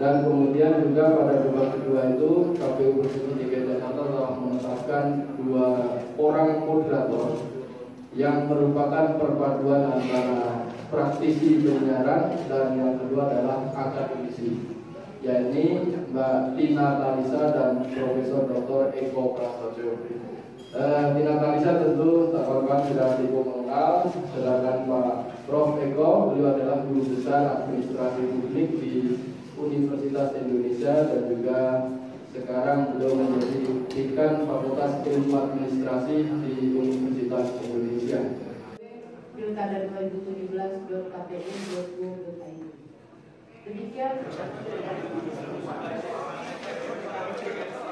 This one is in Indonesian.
Dan kemudian juga pada debat kedua itu KPU Provinsi DKI Jakarta telah menetapkan 2 orang moderator yang merupakan perpaduan antara praktisi penyiaran dan yang kedua adalah akademisi, yakni Mbak Tina Talisa dan Profesor Dr. Eko Prasetyo. Tina Talisa tentu teman-teman sudah cukup mengenal, sedangkan Pak Prof. Eko beliau adalah guru besar administrasi publik di Universitas Indonesia dan juga sekarang beliau menjadi dekan Fakultas Ilmu Administrasi di Universitas Indonesia. Pilkada 2017.kpu.go.id. Demikian.